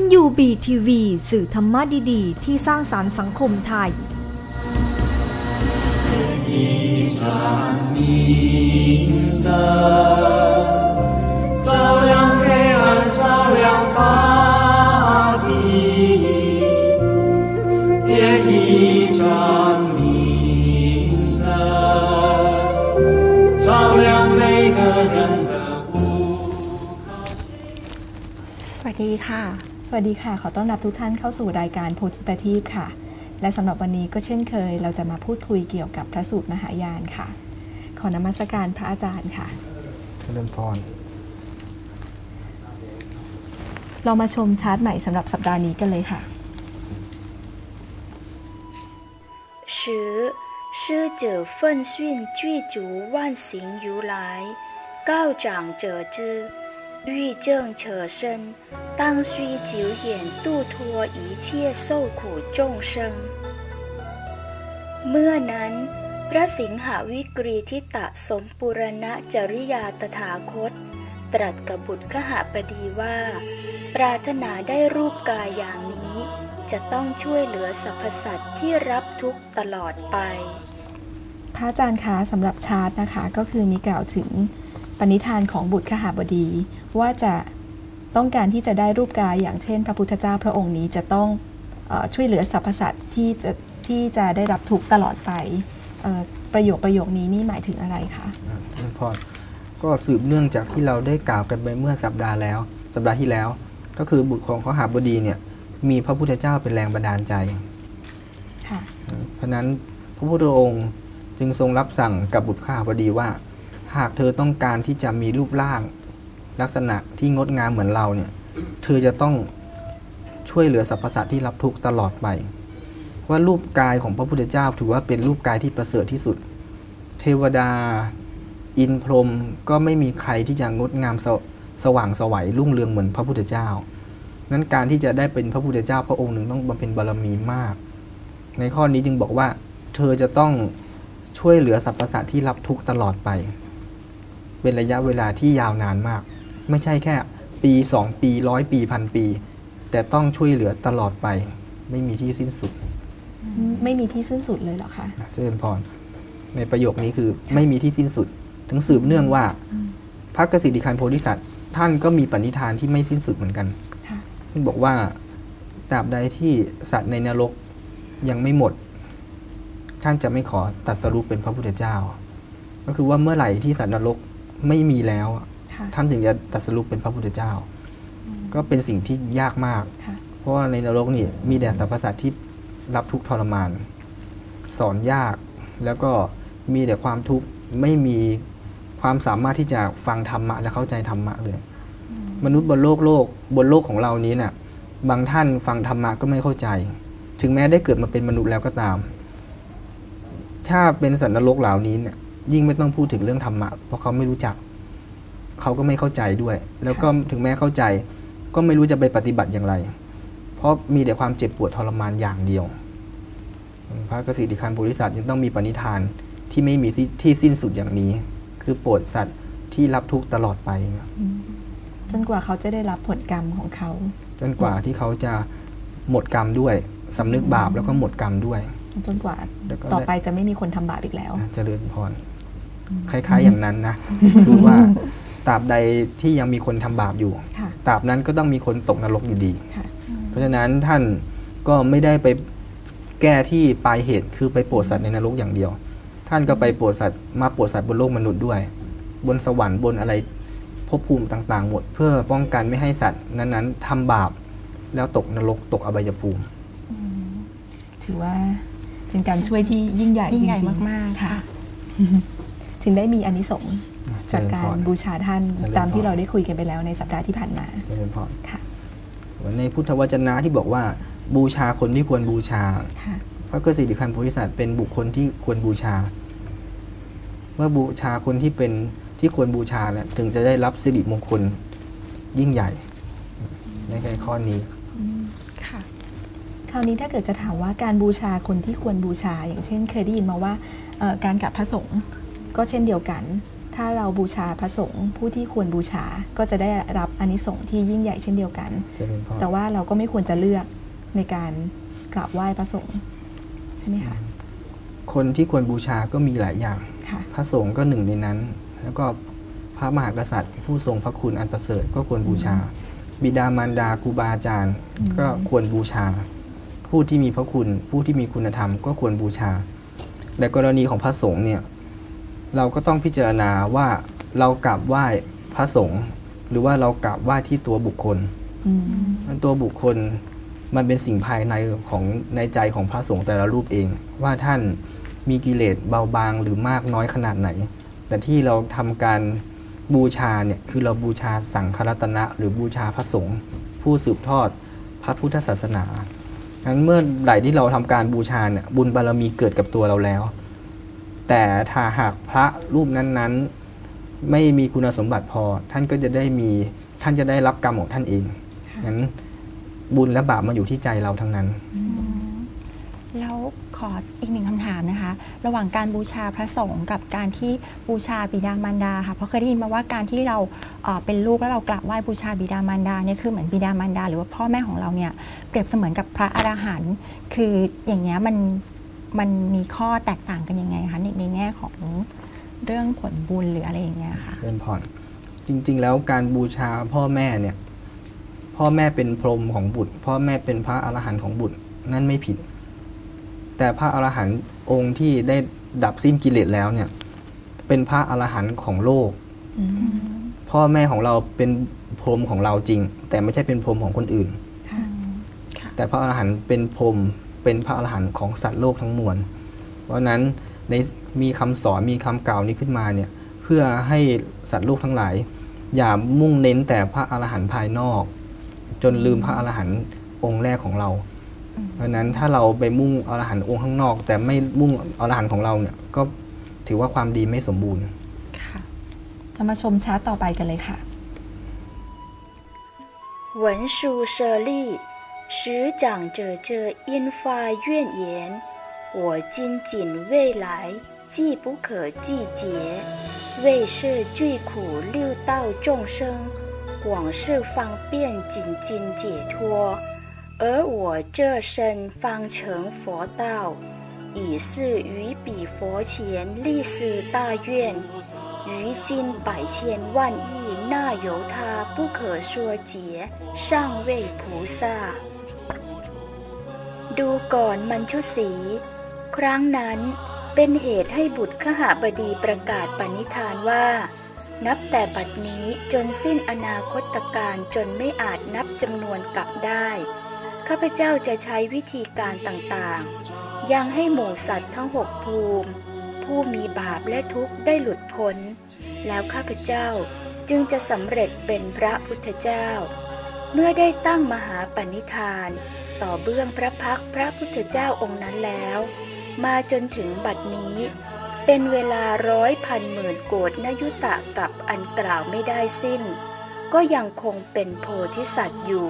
UBTV สื่อธรรมะดีๆที่สร้างสรรค์สังคมไทย照亮黑暗，照亮大地，点一盏明灯，照亮每个人的不靠心。 สวัสดีค่ะขอต้อนรับทุกท่านเข้าสู่รายการโพธิประทีปค่ะและสำหรับวันนี้ก็เช่นเคยเราจะมาพูดคุยเกี่ยวกับพระสูตรมหายานค่ะขอนมัสการพระอาจารย์ค่ะเจริญพรเรามาชมชาร์ตใหม่สำหรับสัปดาห์นี้กันเลยค่ะ师者奋训具足万行如来高长者之欲正者生当须久远度脱一切受苦众生เมื่อนั้นพระสิงหวิกรีทิตะสมปุรณจริยาตถาคตตรัสกับบุตรขหบดีว่าปรารถนาได้รูปกายอย่างนี้จะต้องช่วยเหลือสรรพสัตว์ที่รับทุกข์ตลอดไปพระอาจารย์คะสำหรับชาร์ตนะคะก็คือมีกล่าวถึงปณิธานของบุตรขหบดีว่าจะต้องการที่จะได้รูปกายอย่างเช่นพระพุทธเจ้าพระองค์นี้จะต้องช่วยเหลือสรรพสัตว์ที่จะได้รับทุกข์ตลอดไปประโยคนี้นี่หมายถึงอะไรคะพอก็สืบเนื่องจากที่เราได้กล่าวกันไปเมื่อสัปดาห์ที่แล้วก็คือบุตรของขหบดีเนี่ยมีพระพุทธเจ้าเป็นแรงบันดาลใจเพราะนั้นพระพุทธองค์จึงทรงรับสั่งกับบุตรขหบดีว่าหากเธอต้องการที่จะมีรูปร่างลักษณะที่งดงามเหมือนเราเนี่ยเธอจะต้องช่วยเหลือสรรพสัตว์ที่รับทุกข์ตลอดไปว่ารูปกายของพระพุทธเจ้าถือว่าเป็นรูปกายที่ประเสริฐที่สุดเทวดาอินทร์พรหมก็ไม่มีใครที่จะงดงามสว่างไสวรุ่งเรืองเหมือนพระพุทธเจ้านั้นการที่จะได้เป็นพระพุทธเจ้าพระองค์หนึ่งต้องบำเพ็ญบารมีมากในข้อนี้จึงบอกว่าเธอจะต้องช่วยเหลือสรรพสัตว์ที่รับทุกข์ตลอดไปเป็นระยะเวลาที่ยาวนานมากไม่ใช่แค่ปี2ปี100ปี1,000ปีแต่ต้องช่วยเหลือตลอดไปไม่มีที่สิ้นสุดไม่มีที่สิ้นสุดเลยเหรอคะเจริญพรในประโยคนี้คือไม่มีที่สิ้นสุดถึงสืบเนื่องว่าพระกสิทธิคันโพธิสัตว์ท่านก็มีปณิธานที่ไม่สิ้นสุดเหมือนกันท่านบอกว่าตราบใดที่สัตว์ในนรกยังไม่หมดท่านจะไม่ขอตรัสรู้เป็นพระพุทธเจ้าก็คือว่าเมื่อไหร่ที่สัตว์นรกไม่มีแล้วท่านถึงจะตรัสรู้เป็นพระพุทธเจ้าก็เป็นสิ่งที่ยากมากเพราะว่าในนรกนี่มีแต่สรรพสัตว์ที่รับทุกข์ทรมานสอนยากแล้วก็มีแต่ความทุกข์ไม่มีความสามารถที่จะฟังธรรมะและเข้าใจธรรมะเลยมนุษย์บนโลกของเรานี้เนี่ยบางท่านฟังธรรมะก็ไม่เข้าใจถึงแม้ได้เกิดมาเป็นมนุษย์แล้วก็ตามถ้าเป็นสัตว์นรกเหล่านี้เนี่ยยิ่งไม่ต้องพูดถึงเรื่องธรรมะเพราะเขาไม่รู้จักเขาก็ไม่เข้าใจด้วยแล้วก็ถึงแม้เข้าใจก็ไม่รู้จะไปปฏิบัติอย่างไรเพราะมีแต่ความเจ็บปวดทรมานอย่างเดียวพระกสิทธิคันโพธิสัตว์ยังต้องมีปณิธานที่ไม่มีที่สิ้นสุดอย่างนี้คือโปรดสัตว์ที่รับทุกข์ตลอดไปจนกว่าเขาจะได้รับผลกรรมของเขาจนกว่าที่เขาจะหมดกรรมด้วยสำนึกบาปแล้วก็หมดกรรมด้วยจนกว่าต่อไปจะไม่มีคนทำบาปอีกแล้วเจริญพรคล้ายๆอย่างนั้นนะคือว่าตราบใดที่ยังมีคนทำบาปอยู่ตราบนั้นก็ต้องมีคนตกนรกอยู่ดีเพราะฉะนั้นท่านก็ไม่ได้ไปแก้ที่ปลายเหตุคือไปโปรดสัตว์ในนรกอย่างเดียวท่านก็ไปโปรดสัตว์มาโปรดสัตว์บนโลกมนุษย์ด้วยบนสวรรค์บนอะไรภพภูมิต่างๆหมดเพื่อป้องกันไม่ให้สัตว์นั้นๆทำบาปแล้วตกนรกตกอบายภูมิถือว่าเป็นการช่วยที่ยิ่งใหญ่จริงๆมากๆค่ะถึงได้มีอานิสงส์จากการบูชาท่านตามที่เราได้คุยกันไปแล้วในสัปดาห์ที่ผ่านมาเจริญพรค่ะในพุทธวจนะที่บอกว่าบูชาคนที่ควรบูชาพระกสิทธิคันโพธิสัตว์เป็นบุคคลที่ควรบูชาเมื่อบูชาคนที่เป็นที่ควรบูชาแล้วถึงจะได้รับสิริมงคลยิ่งใหญ่ในข้อนี้ค่ะคราวนี้ถ้าเกิดจะถามว่าการบูชาคนที่ควรบูชาอย่างเช่นเคยได้ยินมาว่าการกราบพระสงฆ์ก็เช่นเดียวกันถ้าเราบูชาพระสงฆ์ผู้ที่ควรบูชาก็จะได้รับอานิสงส์ที่ยิ่งใหญ่เช่นเดียวกัน แต่ว่าเราก็ไม่ควรจะเลือกในการกราบไหว้พระสงฆ์ใช่ไหมคะคนที่ควรบูชาก็มีหลายอย่างพระสงฆ์ก็หนึ่งในนั้น แล้วก็พระมหากษัตริย์ผู้ทรงพระคุณอันประเสริฐก็ควรบูชา บิดามารดาครูบาอาจารย์ก็ควรบูชา ผู้ที่มีพระคุณผู้ที่มีคุณธรรมก็ควรบูชาในกรณีของพระสงฆ์เนี่ยเราก็ต้องพิจารณาว่าเรากราบไหว้พระสงฆ์หรือว่าเรากราบไหว้ที่ตัวบุคคลตัวบุคคลมันเป็นสิ่งภายในของในใจของพระสงฆ์แต่ละรูปเองว่าท่านมีกิเลสเบาบางหรือมากน้อยขนาดไหนแต่ที่เราทำการบูชาเนี่ยคือเราบูชาสังฆรัตนะหรือบูชาพระสงฆ์ผู้สืบทอดพระพุทธศาสนางั้นเมื่อไหร่ที่เราทำการบูชาเนี่ยบุญบารมีเกิดกับตัวเราแล้วแต่ถ้าหากพระรูปนั้นๆไม่มีคุณสมบัติพอท่านก็จะได้รับกรรมของท่านเองงั้นบุญและบาปมาอยู่ที่ใจเราทั้งนั้นแล้วขออีกหนึ่งคำถามนะคะระหว่างการบูชาพระสงฆ์กับการที่บูชาบิดามารดาค่ะเพราะเคยได้ยินมาว่าการที่เราเป็นลูกแล้วเรากราบไหว้บูชาบิดามารดาเนี่ยคือเหมือนบิดามารดาหรือว่าพ่อแม่ของเราเนี่ยเปรียบเสมือนกับพระอรหันต์คืออย่างเงี้ยมันมีข้อแตกต่างกันยังไงคะในแง่ของเรื่องผลบุญหรืออะไรอย่างเงี้ยค่ะเป็นพรจริงๆแล้วการบูชาพ่อแม่เนี่ยพ่อแม่เป็นพรหมของบุตรพ่อแม่เป็นพระอรหันต์ของบุตรนั่นไม่ผิดแต่พระอรหันต์องค์ที่ได้ดับสิ้นกิเลสแล้วเนี่ยเป็นพระอรหันต์ของโลกพ่อแม่ของเราเป็นพรหมของเราจริงแต่ไม่ใช่เป็นพรหมของคนอื่นแต่พระอรหันต์เป็นพรหมเป็นพระอรหันต์ของสัตว์โลกทั้งมวลเพราะนั้นมีคำสอนมีคำกล่าวนี้ขึ้นมาเนี่ยเพื่อให้สัตว์โลกทั้งหลายอย่ามุ่งเน้นแต่พระอรหันต์ภายนอกจนลืมพระอรหันต์องค์แรกของเราเพราะนั้นถ้าเราไปมุ่งอรหันต์องค์ข้างนอกแต่ไม่มุ่งอรหันต์ของเราเนี่ยก็ถือว่าความดีไม่สมบูรณ์ค่ะเรามาชมชาร์ตต่อไปกันเลยค่ะ文殊舍利师长者这因发愿言我今仅未来既不可季节为是具苦六道众生广是方便仅尽解脱而我这身方成佛道已是于彼佛前立誓大愿于今百千万亿那由他不可说解尚未菩萨ดูก่อนมัญชุสีครั้งนั้นเป็นเหตุให้บุตรขหบดีประกาศปณิธานว่านับแต่บัดนี้จนสิ้นอนาคตการจนไม่อาจนับจำนวนกลับได้ข้าพเจ้าจะใช้วิธีการต่างๆยังให้หมู่สัตว์ทั้ง6ภูมิผู้มีบาปและทุกข์ได้หลุดพ้นแล้วข้าพเจ้าจึงจะสำเร็จเป็นพระพุทธเจ้าเมื่อได้ตั้งมหาปณิธานต่อเบื้องพระพักตร์พระพุทธเจ้าองค์นั้นแล้วมาจนถึงบัดนี้เป็นเวลา100,000,000 โกฏนยุตะกับอันกล่าวไม่ได้สิ้นก็ยังคงเป็นโพธิสัตว์อยู่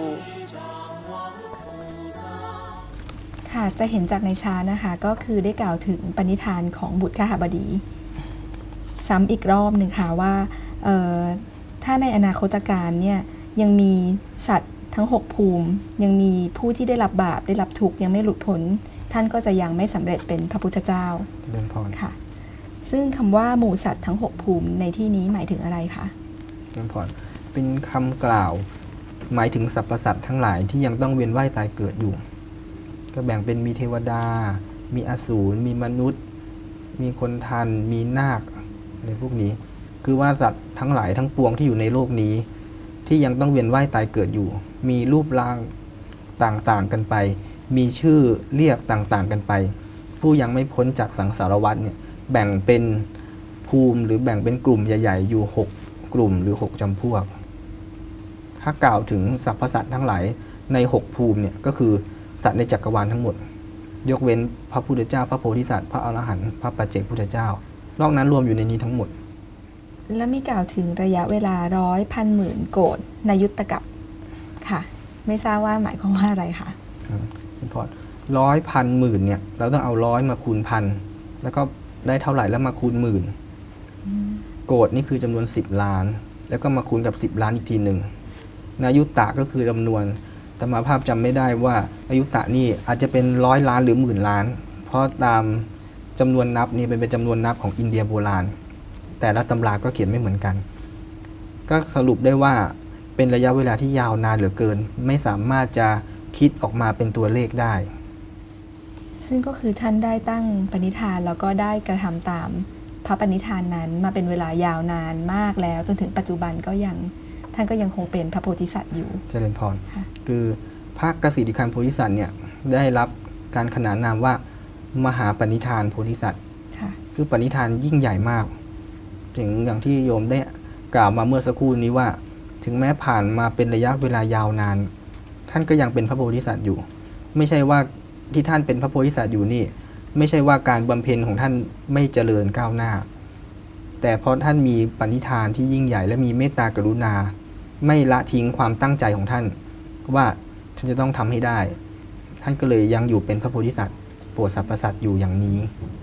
ค่ะจะเห็นจากในชานะคะก็คือได้กล่าวถึงปณิธานของบุตรขหบดีซ้ำอีกรอบหนึ่งค่ะว่าถ้าในอนาคตการเนี่ยยังมีสัตว์ทั้ง6ภูมิยังมีผู้ที่ได้รับบาปได้รับทุกข์ยังไม่หลุดพ้นท่านก็จะยังไม่สำเร็จเป็นพระพุทธเจ้าเดินพรค่ะซึ่งคำว่าหมู่สัตว์ทั้ง6ภูมิในที่นี้หมายถึงอะไรคะเดินพรเป็นคำกล่าวหมายถึงสรรพสัตว์ทั้งหลายที่ยังต้องเวียนว่ายตายเกิดอยู่ก็แบ่งเป็นมีเทวดามีอสูรมีมนุษย์มีคนทันมีนาคอะไรพวกนี้คือว่าสัตว์ทั้งหลายทั้งปวงที่อยู่ในโลกนี้ที่ยังต้องเวียนว่ายตายเกิดอยู่มีรูปร่างต่างๆกันไปมีชื่อเรียกต่างๆกันไปผู้ยังไม่พ้นจากสังสารวัฏเนี่ยแบ่งเป็นภูมิหรือแบ่งเป็นกลุ่มใหญ่ๆอยู่6กลุ่มหรือ6จำพวกถ้ากล่าวถึงสรรพสัตว์ทั้งหลายใน6ภูมิเนี่ยก็คือสัตว์ในจักรวาลทั้งหมดยกเว้นพระพุทธเจ้าพระโพธิสัตว์พระอรหันต์พระปัจเจกพุทธเจ้านอกนั้นรวมอยู่ในนี้ทั้งหมดและมีกล่าวถึงระยะเวลา100,000,000 โกฏนยุตกัปค่ะไม่ทราบว่าหมายความว่าอะไรคะพอ100 พันหมื่นเนี่ยเราต้องเอา100มาคูณพันแล้วก็ได้เท่าไหร่แล้วมาคูณหมื่นโกฏนี่คือจำนวน10 ล้าน แล้วก็มาคูณกับ10 ล้านอีกทีหนึ่งนายุตะก็คือจำนวนตมาภาพจำไม่ได้ว่าอายุตะนี่อาจจะเป็น100 ล้านหรือ10,000 ล้าน เพราะตามจำนวนนับนี่เป็นจำนวนนับของอินเดียโบราณแต่ละตำราก็เขียนไม่เหมือนกันก็สรุปได้ว่าเป็นระยะเวลาที่ยาวนานเหลือเกินไม่สามารถจะคิดออกมาเป็นตัวเลขได้ซึ่งก็คือท่านได้ตั้งปณิธานแล้วก็ได้กระทำตามพระปณิธานนั้นมาเป็นเวลายาวนานมากแล้วจนถึงปัจจุบันก็ยังท่านก็ยังคงเป็นพระโพธิสัตว์อยู่เจริญพรคือพระกสิทธิคันโพธิสัตว์เนี่ยได้รับการขนานนามว่ามหาปณิธานโพธิสัตว์คือปณิธานยิ่งใหญ่มากถึงอย่างที่โยมได้กล่าวมาเมื่อสักครู่นี้ว่าถึงแม้ผ่านมาเป็นระยะเวลายาวนานท่านก็ยังเป็นพระโพธิสัตว์อยู่ไม่ใช่ว่าที่ท่านเป็นพระโพธิสัตว์อยู่นี่ไม่ใช่ว่าการบำเพ็ญของท่านไม่เจริญก้าวหน้าแต่เพราะท่านมีปณิธานที่ยิ่งใหญ่และมีเมตตากรุณาไม่ละทิ้งความตั้งใจของท่านว่าฉันจะต้องทำให้ได้ท่านก็เลยยังอยู่เป็นพระโพธิสัตว์โปรดสรรพสัตว์อยู่อย่างนี้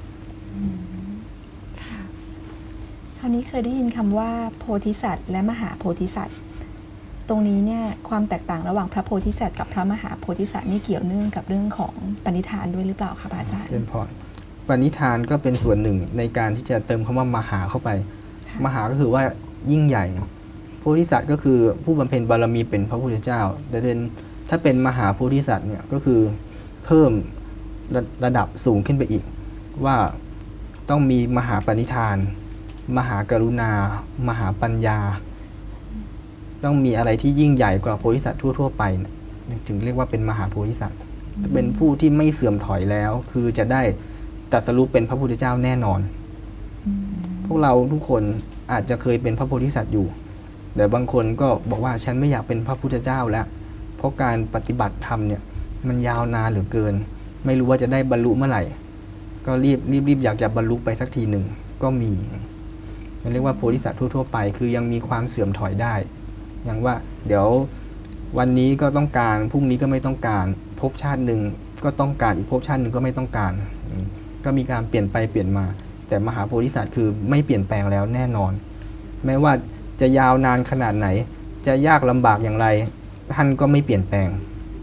คราวนี้เคยได้ยินคำว่าโพธิสัตว์และมหาโพธิสัตว์ตรงนี้เนี่ยความแตกต่างระหว่างพระโพธิสัตว์กับพระมหาโพธิสัตว์นี่เกี่ยวเนื่องกับเรื่องของปณิธานด้วยหรือเปล่าคะอาจารย์เจริญพรปณิธานก็เป็นส่วนหนึ่งในการที่จะเติมคำว่ามหาเข้าไปมหาก็คือว่ายิ่งใหญ่โพธิสัตว์ก็คือผู้บำเพ็ญบารมีเป็นพระพุทธเจ้าแต่ถ้าเป็นมหาโพธิสัตว์เนี่ยก็คือเพิ่มระดับสูงขึ้นไปอีกว่าต้องมีมหาปณิธานมหากรุณามหาปัญญาต้องมีอะไรที่ยิ่งใหญ่กว่าโพธิสัตว์ทั่วๆไปถึงเรียกว่าเป็นมหาโพธิสัตว์เป็นผู้ที่ไม่เสื่อมถอยแล้วคือจะได้ตรัสรู้เป็นพระพุทธเจ้าแน่นอนพวกเราทุกคนอาจจะเคยเป็นพระโพธิสัตว์อยู่แต่บางคนก็บอกว่าฉันไม่อยากเป็นพระพุทธเจ้าแล้วเพราะการปฏิบัติธรรมเนี่ยมันยาวนานเหลือเกินไม่รู้ว่าจะได้บรรลุเมื่อไหร่ก็รีบอยากจะบรรลุไปสักทีหนึ่งก็มีเรียกว่าโพธิสัตว์ทั่วๆไปคือยังมีความเสื่อมถอยได้อย่างว่าเดี๋ยววันนี้ก็ต้องการพรุ่งนี้ก็ไม่ต้องการภพชาติหนึ่งก็ต้องการอีกภพชาติหนึ่งก็ไม่ต้องการก็มีการเปลี่ยนไปเปลี่ยนมาแต่มหาโพธิสัตว์คือไม่เปลี่ยนแปลงแล้วแน่นอนแม้ว่าจะยาวนานขนาดไหนจะยากลำบากอย่างไรท่านก็ไม่เปลี่ยนแปลง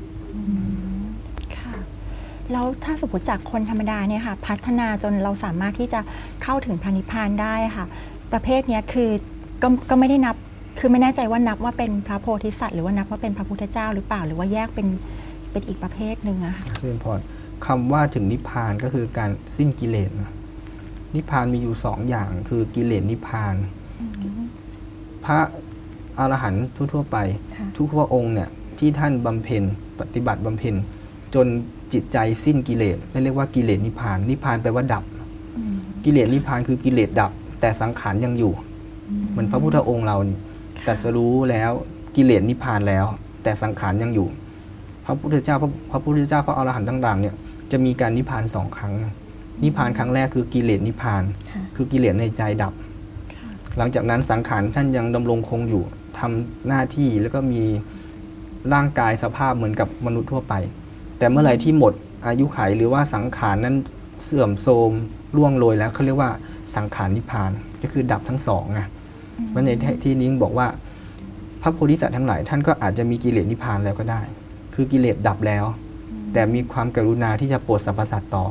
ค่ะแล้วถ้าสมมติจากคนธรรมดาเนี่ยค่ะพัฒนาจนเราสามารถที่จะเข้าถึงพระนิพพานได้ค่ะประเภทนี้คือก็ไม่ได้นับคือไม่แน่ใจว่านับว่าเป็นพระโพธิสัตว์หรือว่านับว่าเป็นพระพุทธเจ้าหรือเปล่าหรือว่าแยกเป็นอีกประเภทหนึ่งอะค่ะเชิญพรคำว่าถึงนิพพานก็คือการสิ้นกิเลสนิพพานมีอยู่2 อย่างคือกิเลสนิพพานพระอรหันต์ทั่วๆไปทุกพระองค์เนี่ยที่ท่านบำเพ็ญปฏิบัติบำเพ็ญจนจิตใจสิ้นกิเลสเรียกว่ากิเลสนิพพานนิพพานแปลว่าดับกิเลสนิพพานคือกิเลสดับแต่สังขารยังอยู่เหมือนพระพุทธองค์เรานี่ตรัสรู้แล้วกิเลสนิพพานแล้วแต่สังขารยังอยู่พระพุทธเจ้าพระอรหันต์ต่างๆเนี่ยจะมีการนิพพาน2 ครั้งนิพพานครั้งแรกคือกิเลสนิพพานคือกิเลสในใจดับหลังจากนั้นสังขารท่านยังดำรงคงอยู่ทำหน้าที่แล้วก็มีร่างกายสภาพเหมือนกับมนุษย์ทั่วไปแต่เมื่อไหร่ที่หมดอายุขัยหรือว่าสังขารนั้นเสื่อมโทรมล่วงโรยแล้วเขาเรียกว่าสังขารนิพพานก็คือดับทั้ง2ไงวันในที่นี้บอกว่าพระโพธิสัตว์ทั้งหลายท่านก็อาจจะมีกิเลสนิพพานแล้วก็ได้คือกิเลสดับแล้วแต่มีความกรุณาที่จะโปรดสรรพสัตว์ต่อ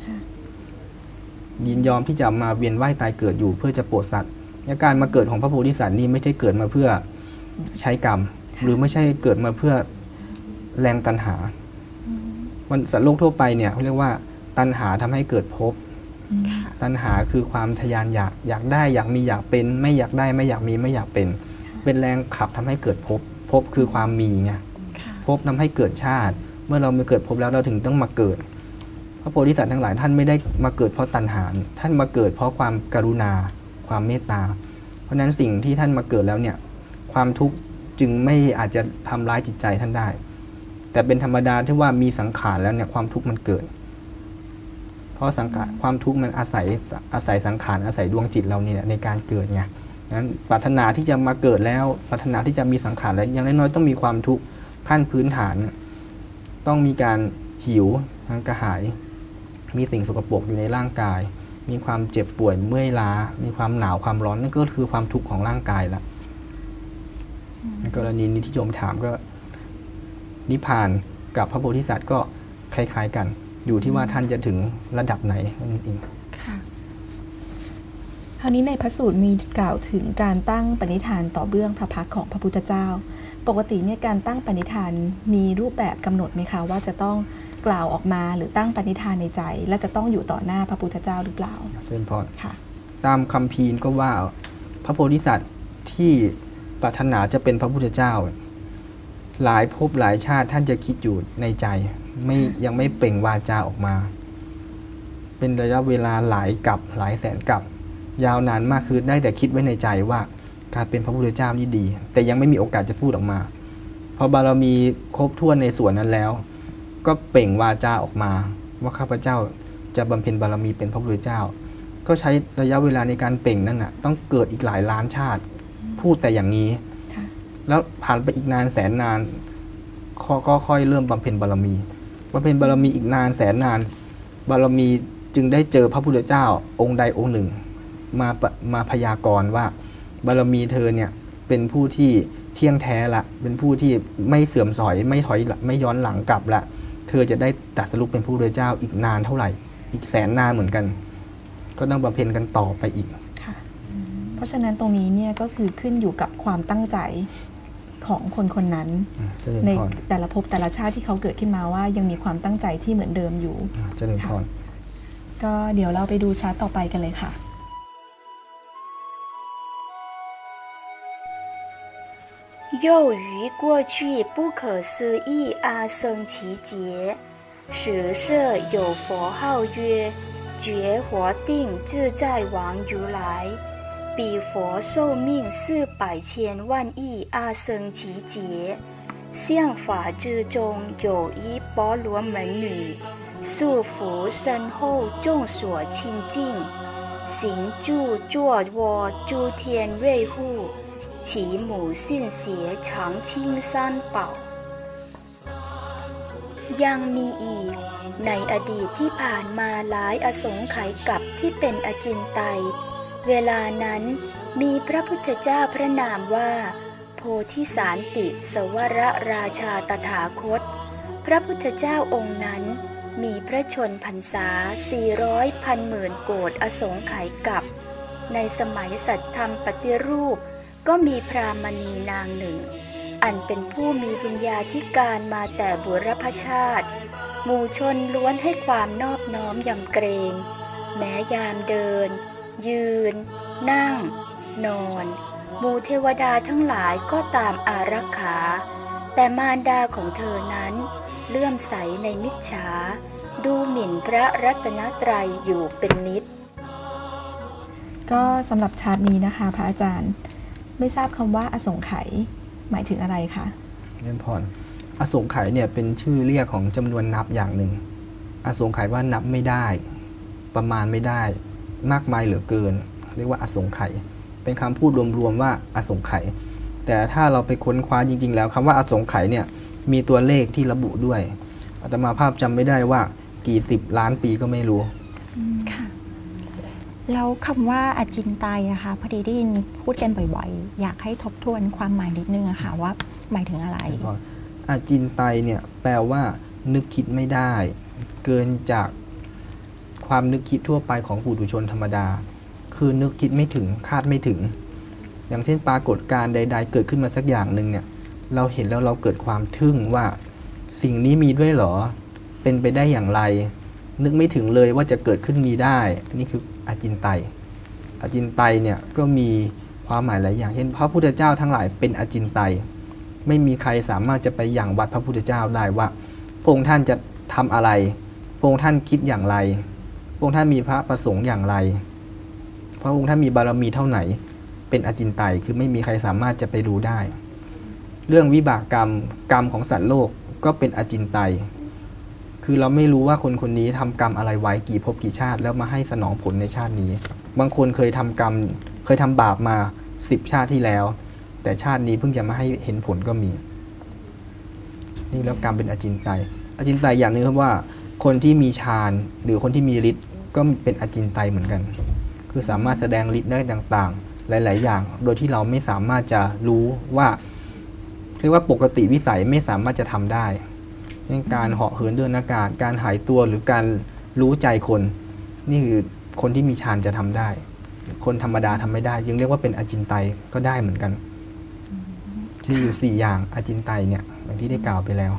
ยินยอมที่จะมาเวียนว่ายตายเกิดอยู่เพื่อจะโปรดสัตว์การมาเกิดของพระโพธิสัตว์นี่ไม่ได้เกิดมาเพื่อใช้กรรมหรือไม่ใช่เกิดมาเพื่อแรงตัณหามันสัตว์โลกทั่วไปเนี่ยเขาเรียกว่าตัณหาทำให้เกิดภพตัณหาคือความทยานอยากได้อยากมีอยากเป็นไม่อยากได้ไม่อยากมีไม่อยากเป็นแรงขับทำให้เกิดภพคือความมีไงภพทำให้เกิดชาติเมื่อเรามาเกิดภพแล้วเราถึงต้องมาเกิดพระโพธิสัตว์ทั้งหลายท่านไม่ได้มาเกิดเพราะตัณหาท่านมาเกิดเพราะความกรุณาความเมตตาเพราะนั้นสิ่งที่ท่านมาเกิดแล้วเนี่ยความทุกข์จึงไม่อาจจะทำร้ายจิตใจท่านได้แต่เป็นธรรมดาที่ว่ามีสังขารแล้วเนี่ยความทุกข์มันเกิดเพราะสังขารความทุกข์มันอาศัยสังขารอาศัยดวงจิตเราเนี่ยในการเกิดไงนั้นปรารถนาที่จะมาเกิดแล้วปรารถนาที่จะมีสังขารแล้วอย่างน้อยๆต้องมีความทุกข์ขั้นพื้นฐานต้องมีการหิวทั้งกระหายมีสิ่งสกปรกอยู่ในร่างกายมีความเจ็บป่วยเมื่อยล้ามีความหนาวความร้อนนั่นก็คือความทุกข์ของร่างกายละในกรณีนี้ที่โยมถามก็นิพพานกับพระโพธิสัตว์ก็คล้ายๆกัน อยู่ที่ว่าท่านจะถึงระดับไหนนั่นเองค่ะคราวนี้ในพระสูตรมีกล่าวถึงการตั้งปณิธานต่อเบื้องพระพักตร์ของพระพุทธเจ้าปกติเนี่ยการตั้งปณิธานมีรูปแบบกำหนดไหมคะว่าจะต้องกล่าวออกมาหรือตั้งปณิธานในใจและจะต้องอยู่ต่อหน้าพระพุทธเจ้าหรือเปล่าเจริญพรค่ะตามคัมภีร์ก็ว่าพระโพธิสัตว์ที่ปรารถนาจะเป็นพระพุทธเจ้า หลายภพหลายชาติท่านจะคิดอยู่ในใจยังไม่เปล่งวาจาออกมา เป็นระยะเวลาหลายกับหลายแสนกับยาวนานมากคือได้แต่คิดไว้ในใจว่าการเป็นพระพุทธเจ้านี่ดี แต่ยังไม่มีโอกาสจะพูดออกมาพอบารมีครบถ้วนในส่วนนั้นแล้ว ก็เปล่งวาจาออกมาว่าข้าพเจ้าจะบำเพ็ญบารมีเป็นพระพุทธเจ้าก็ใช้ระยะเวลาในการเปล่งนั่นน่ะต้องเกิดอีกหลายล้านชาติพูดแต่อย่างนี้แล้วผ่านไปอีกนานแสนนานก็ค่อยเริ่มบำเพ็ญบารมีอีกนานแสนนานบารมีจึงได้เจอพระพุทธเจ้าองค์ใดองค์หนึ่งมาพยากรณ์ว่าบารมีเธอเนี่ยเป็นผู้ที่เที่ยงแท้ละเป็นผู้ที่ไม่เสื่อมสอยไม่ถอยไม่ย้อนหลังกลับละเธอจะได้ตรัสรู้เป็นพระพุทธเจ้าอีกนานเท่าไหร่อีกแสนนานเหมือนกันก็ต้องบำเพ็ญกันต่อไปอีกค่ะเพราะฉะนั้นตรงนี้เนี่ยก็คือขึ้นอยู่กับความตั้งใจของคนคนนั้นในแต่ละภพแต่ละชาติที่เขาเกิดขึ้นมาว่ายังมีความตั้งใจที่เหมือนเดิมอยู่เจริญพรก็เดี๋ยวเราไปดูชาร์ตต่อไปกันเลยค่ะ又于过去不可思议阿僧祇劫，时设有佛号曰觉活定自在王如来，彼佛寿命400,000,000,000亿阿僧祇劫，相法之中有一波罗门女，束缚身后众所亲近，行住坐卧诸天卫护。其母信邪常青三宝ยังมีอีกในอดีตที่ผ่านมาหลายอสงไขยกับที่เป็นอจินไตยเวลานั้นมีพระพุทธเจ้าพระนามว่าโพธิสารติสวรราชาตถาคตพระพุทธเจ้าองค์นั้นมีพระชนพรรษา400,000,000 โกฏอสงไขยกับในสมัยสัตธรรมปฏิรูปก็มีพรามณีนางหนึ่งอันเป็นผู้มีวิญญาธิการมาแต่บุรพชาติหมู่ชนล้วนให้ความนอบน้อมยำเกรงแม้ยามเดินยืนนั่งนอนหมู่เทวดาทั้งหลายก็ตามอารักขาแต่มารดาของเธอนั้นเลื่อมใสในมิจฉาดูหมิ่นพระรัตนตรัยอยู่เป็นนิดก็สำหรับชาตินี้นะคะพระอาจารย์ไม่ทราบคำว่าอสงไขยหมายถึงอะไรคะเรียนพรอสงไขยเนี่ยเป็นชื่อเรียกของจำนวนนับอย่างหนึ่งอสงไขยว่านับไม่ได้ประมาณไม่ได้มากมายเหลือเกินเรียกว่าอสงไขยเป็นคำพูดรวมๆว่าอสงไขยแต่ถ้าเราไปค้นคว้าจริงๆแล้วคำว่าอสงไขยเนี่ยมีตัวเลขที่ระบุด้วยอาตมาภาพจำไม่ได้ว่ากี่10 ล้านปีก็ไม่รู้ค่ะแล้วคำว่าอจินไตยอะค่ะพอดีได้ยินพูดกันบ่อยๆอยากให้ทบทวนความหมายนิดนึงอะค่ะว่าหมายถึงอะไรอจินไตยเนี่ยแปลว่านึกคิดไม่ได้เกินจากความนึกคิดทั่วไปของปุถุชนธรรมดาคือนึกคิดไม่ถึงคาดไม่ถึงอย่างเช่นปรากฏการณ์ใดๆเกิดขึ้นมาสักอย่างหนึ่งเนี่ยเราเห็นแล้วเราเกิดความทึ่งว่าสิ่งนี้มีด้วยเหรอเป็นไปได้อย่างไรนึกไม่ถึงเลยว่าจะเกิดขึ้นมีได้นี่คืออจินไตยอจินไตยเนี่ยก็มีความหมายหลายอย่างเช่นพระพุทธเจ้าทั้งหลายเป็นอจินไตยไม่มีใครสามารถจะไปหยั่งวัดพระพุทธเจ้าได้ว่าพระองค์ท่านจะทำอะไรพระองค์ท่านคิดอย่างไรพระองค์ท่านมีพระประสงค์อย่างไรพระองค์ท่านมีบารมีเท่าไหนเป็นอจินไตยคือไม่มีใครสามารถจะไปรู้ได้เรื่องวิบากกรรมของสัตว์โลกก็เป็นอจินไตยคือเราไม่รู้ว่าคนคนนี้ทำกรรมอะไรไว้กี่ภพกี่ชาติแล้วมาให้สนองผลในชาตินี้บางคนเคยทำกรรมเคยทำบาปมา10 ชาติที่แล้วแต่ชาตินี้เพิ่งจะมาให้เห็นผลก็มีนี่แล้วกรรมเป็นอจินไตยอย่างนึงครับว่าคนที่มีฌานหรือคนที่มีฤทธิ์ก็เป็นอจินไตยเหมือนกัน คือสามารถแสดงฤทธิ์ได้ต่างๆ หลายๆอย่าง โดยที่เราไม่สามารถจะรู้ว่าเรียกว่าปกติวิสัยไม่สามารถจะทำได้เช่นการเหาะเหินเดินอากาศการหายตัวหรือการรู้ใจคน นี่คือคนที่มีฌานจะทำได้ คนธรรมดาทำไม่ได้จึงเรียกว่าเป็นอจินไตยก็ได้เหมือนกันมีอยู่4อย่างอจินไตยเนี่ยอย่างที่ได้กล่าวไปแล้ว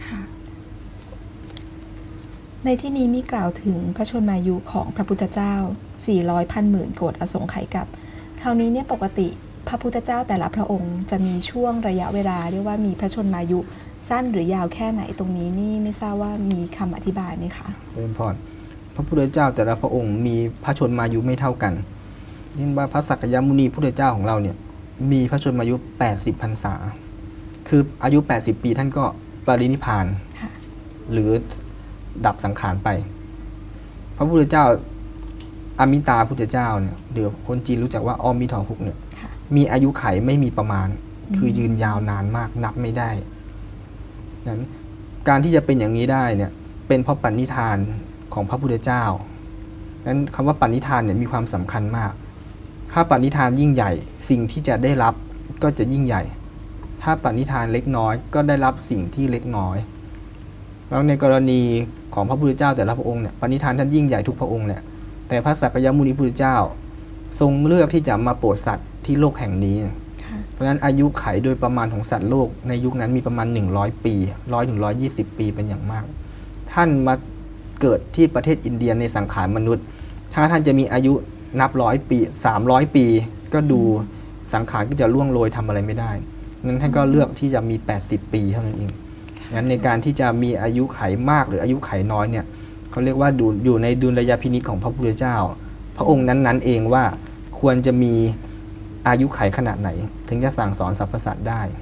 ในที่นี้มีกล่าวถึงพระชนมายุของพระพุทธเจ้า400พันหมื่นโกฏอสงไขยกับคราวนี้เนี่ยปกติพระพุทธเจ้าแต่ละพระองค์จะมีช่วงระยะเวลาเรียกว่ามีพระชนมายุสั้นหรือยาวแค่ไหนตรงนี้นี่ไม่ทราบว่ามีคำอธิบายไหมคะเจริญพรพระพุทธเจ้าแต่ละพระองค์มีพระชนมายุไม่เท่ากันเช่นว่าพระสักยมุนีพุทธเจ้าของเราเนี่ยมีพระชนมายุ80พรรษาคืออายุ80ปีท่านก็ปรินิพพานหรือดับสังขารไปพระพุทธเจ้าอมิตาพุทธเจ้าเนี่ยเดี๋ยวคนจีนรู้จักว่าอมิทอฮุกเนี่ยมีอายุไขไม่มีประมาณคือยืนยาวนานมากนับไม่ได้นั้นการที่จะเป็นอย่างนี้ได้เนี่ยเป็นเพราะปณิธานของพระพุทธเจ้านั้นคำว่าปณิธานเนี่ยมีความสำคัญมากถ้าปณิธานยิ่งใหญ่สิ่งที่จะได้รับก็จะยิ่งใหญ่ถ้าปณิธานเล็กน้อยก็ได้รับสิ่งที่เล็กน้อยแล้วในกรณีของพระพุทธเจ้าแต่ละพระองค์เนี่ยปณิธานท่านยิ่งใหญ่ทุกพระองค์เนี่ยแต่พระสักยมุนีพุทธเจ้าทรงเลือกที่จะมาโปรดสัตว์ที่โลกแห่งนี้เพราะฉะนั้นอายุไขโดยประมาณของสัตว์โลกในยุคนั้นมีประมาณ100ปี100 ถึง 120 ปีเป็นอย่างมากท่านมาเกิดที่ประเทศอินเดียในสังขารมนุษย์ถ้าท่านจะมีอายุนับ100 ปี300 ปีก็ดูสังขารก็จะล่วงโรยทำอะไรไม่ได้นั้นท่านก็เลือกที่จะมี80 ปีเท่านั้นเองงั้นในการที่จะมีอายุไขมากหรืออายุไขน้อยเนี่ยเขาเรียกว่าอยู่ในดุลยพินิจของพระพุทธเจ้าพระองค์นั้นๆเองว่าควรจะมีอายุไขขนาดไหนถึงจะสั่งสอนสรรพสัตว์ได้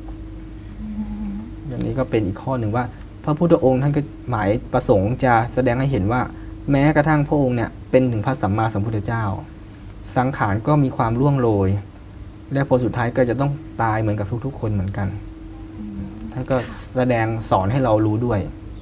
อย่างนี้ก็เป็นอีกข้อหนึ่งว่าพระพุทธองค์ท่านก็หมายประสงค์จะแสดงให้เห็นว่าแม้กระทั่งพระองค์เนี่ยเป็นถึงพระสัมมาสัมพุทธเจ้าสังขารก็มีความล่วงโรยและผลสุดท้ายก็จะต้องตายเหมือนกับทุกๆคนเหมือนกันท่านก็แสดงสอนให้เรารู้ด้วย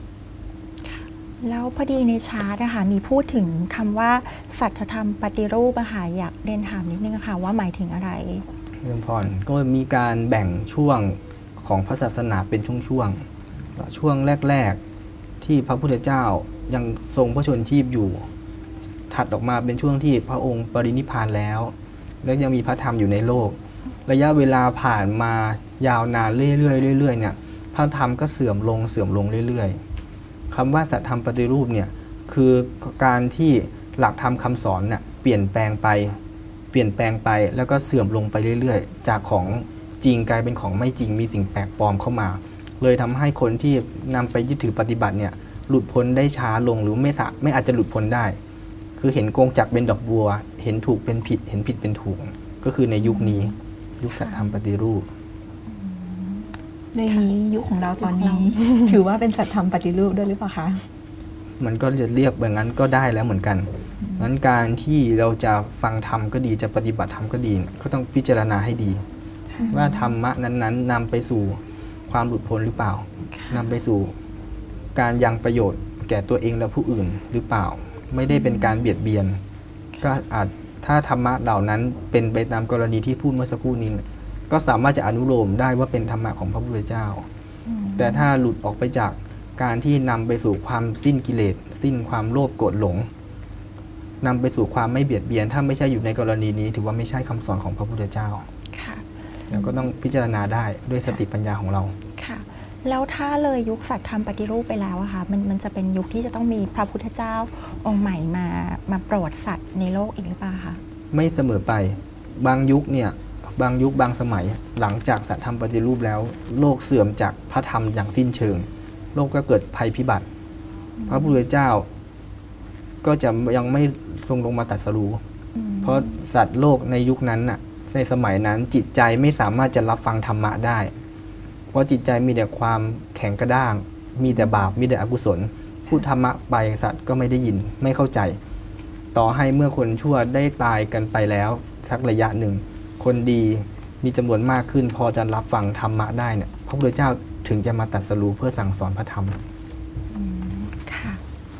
แล้วพอดีในชาร์ตนะคะมีพูดถึงคำว่าสัจธรรมปฏิรูปค่ะอยากเรียนถามนิดนึงค่ะว่าหมายถึงอะไรเรื่องพรก็มีการแบ่งช่วงของพระศาสนาเป็นช่วงแรกๆที่พระพุทธเจ้ายังทรงพระชนชีพอยู่ถัดออกมาเป็นช่วงที่พระองค์ปรินิพพานแล้วและยังมีพระธรรมอยู่ในโลกระยะเวลาผ่านมายาวนานเรื่อยๆเนี่ยพระธรรมก็เสื่อมลงเรื่อยๆคำว่าสัจธรรมปฏิรูปเนี่ยคือการที่หลักธรรมคำสอนเนี่ยเปลี่ยนแปลงไปแล้วก็เสื่อมลงไปเรื่อยๆจากของจริงกลายเป็นของไม่จริงมีสิ่งแปลกปลอมเข้ามาเลยทำให้คนที่นำไปยึดถือปฏิบัติเนี่ยหลุดพ้นได้ช้าลงหรือไม่อาจจะหลุดพ้นได้คือเห็นกงจักรเป็นดอกบัวเห็นถูกเป็นผิดเห็นผิดเป็นถูกก็คือในยุคนี้ยุคสัจธรรมปฏิรูปในนี้ยุคของเราตอนนี้ ถือว่าเป็นสัจธรรมปฏิรูปด้วยหรือเปล่าคะมันก็จะเรียกแบบนั้นก็ได้แล้วเหมือนกันงั้นการที่เราจะฟังธรรมก็ดีจะปฏิบัติธรรมก็ดีก็ต้องพิจารณาให้ดีว่าธรรมะนั้นๆนำไปสู่ความหลุดพ้นหรือเปล่านำไปสู่การยังประโยชน์แก่ตัวเองและผู้อื่นหรือเปล่าไม่ได้เป็นการเบียดเบียนก็อาจถ้าธรรมะเหล่านั้นเป็นไปตามกรณีที่พูดเมื่อสักครู่นี้ก็สามารถจะอนุโลมได้ว่าเป็นธรรมะของพระพุทธเจ้าแต่ถ้าหลุดออกไปจากการที่นำไปสู่ความสิ้นกิเลสสิ้นความโลภโกรธหลงนำไปสู่ความไม่เบียดเบียนถ้าไม่ใช่อยู่ในกรณีนี้ถือว่าไม่ใช่คำสอนของพระพุทธเจ้าแล้วก็ต้องพิจารณาได้ด้วยสติปัญญาของเราค่ะแล้วถ้าเลยยุคสัจธรรมปฏิรูปไปแล้วอะค่ะมันจะเป็นยุคที่จะต้องมีพระพุทธเจ้าองค์ใหม่มาโปรดสัตว์ในโลกอีกหรือเปล่าคะไม่เสมอไปบางยุคบางสมัยหลังจากสัจธรรมปฏิรูปแล้วโลกเสื่อมจากพระธรรมอย่างสิ้นเชิงโลกก็เกิดภัยพิบัติพระพุทธเจ้าก็จะยังไม่ทรงลงมาตรัสรู้เพราะสัตว์โลกในยุคนั้นน่ะในสมัยนั้นจิตใจไม่สามารถจะรับฟังธรรมะได้เพราะจิตใจมีแต่ความแข็งกระด้างมีแต่บาปมีแต่อกุศลพูดธรรมะไปสัตว์ก็ไม่ได้ยินไม่เข้าใจต่อให้เมื่อคนชั่วได้ตายกันไปแล้วสักระยะหนึ่งคนดีมีจำนวนมากขึ้นพอจะรับฟังธรรมะได้เนี่ยพระพุทธเจ้าถึงจะมาตรัสรู้เพื่อสั่งสอนพระธรรมค่ะ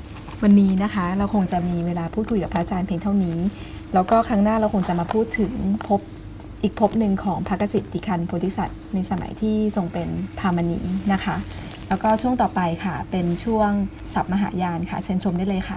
วันนี้นะคะเราคงจะมีเวลาพูดคุยกับพระอาจารย์เพียงเท่านี้ แล้วก็ครั้งหน้าเราคงจะมาพูดถึงอีกภพหนึ่งของพระกสิทธิคันโพธิสัตว์ในสมัยที่ทรงเป็นพามณีนะคะ แล้วก็ช่วงต่อไปค่ะเป็นช่วงศัพท์มหายานค่ะเชิญชมได้เลยค่ะ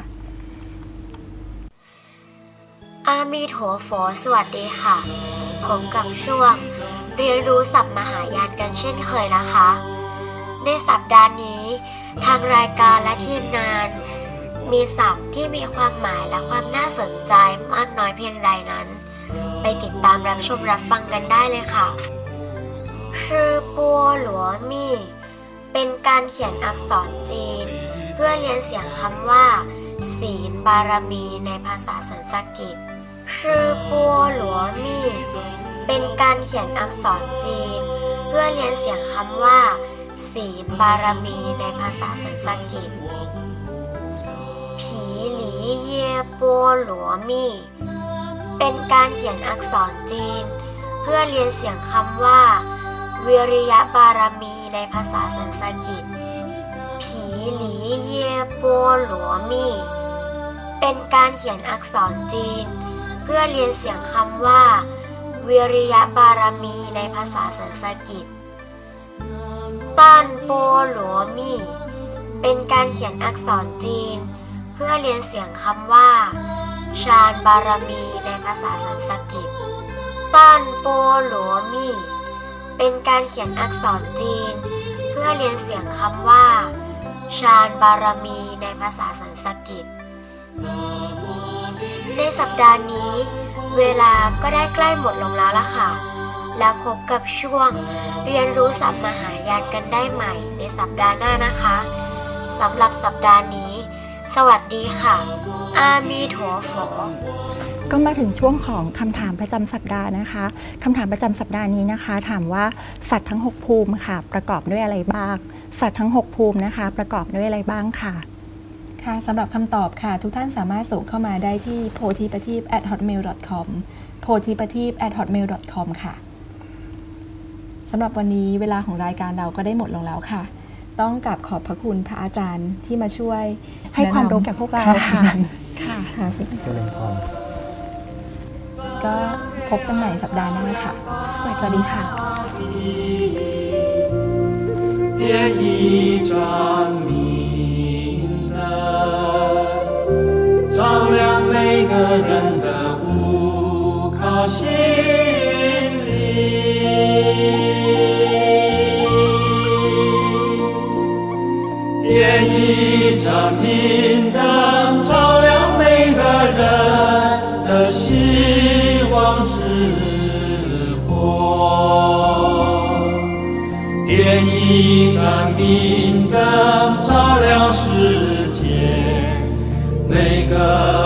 อามีโถโฟสวัสดีค่ะผมกับช่วงเรียนรู้ศัพท์มหายานกันเช่นเคยนะคะ ในสัปดาห์นี้ทางรายการและทีมงานมีศัพท์ที่มีความหมายและความน่าสนใจมากน้อยเพียงใดนั้นไปติดตามรับชมรับฟังกันได้เลยค่ะชื่อปัวหลัวมี่เป็นการเขียนอักษรจีนเพื่อเรียนเสียงคำว่าศีลบารมีในภาษาสันสกฤตชื่อปัวหลัวมี่เป็นการเขียนอักษรจีนเพื่อเรียนเสียงคำว่าศีลบารมีในภาษาสันสกฤตผีหลีเย่ปัวหลัวมี่เป็นการเขียนอักษรจีนเพื่อเรียนเสียงคำว่าวิริยะบารมีในภาษาสันสกฤตผีหลีเย่ปัวหลัวมี่เป็นการเขียนอักษรจีนเพื่อเรียนเสียงคำว่าวิริยะบารมีในภาษาสันสกฤตต้านปัวหลัวมี่เป็นการเขียนอักษรจีนเพื่อเรียนเสียงคำว่าฌานบารมีในภาษาสันสกฤตต้านปัวหลัวมี่เป็นการเขียนอักษรจีนเพื่อเรียนเสียงคำว่าฌานบารมีในภาษาสันสกฤตในสัปดาห์นี้เวลาก็ได้ใกล้หมดลงแล้วล่ะค่ะแล้วพบกับช่วงเรียนรู้ศัพท์มหายานกันได้ใหม่ในสัปดาห์หน้านะคะสำหรับสัปดาห์นี้สวัสดีค่ะอามีโถโฟก็มาถึงช่วงของคำถามประจำสัปดาห์นะคะคำถามประจำสัปดาห์นี้นะคะถามว่าสัตว์ทั้ง6ภูมิค่ะประกอบด้วยอะไรบ้างสัตว์ทั้ง6ภูมินะคะประกอบด้วยอะไรบ้างค่ะค่ะสำหรับคำตอบค่ะทุกท่านสามารถส่งเข้ามาได้ที่ pothipatip@hotmail.com pothipatip@hotmail.com ค่ะสำหรับวันนี้เวลาของรายการเราก็ได้หมดลงแล้วค่ะต้องกราบขอบพระคุณพระอาจารย์ที่มาช่วยให้ความรู้แก่พวกเราค่ะค่ะเจริญพรก็พบกันใหม่สัปดาห์หน้าค่ะสวัสดีค่ะ点一盏明灯，照亮每个人的无考心灵。点一盏明灯，照亮每个人的希望之火。点一盏明灯，照亮世界每个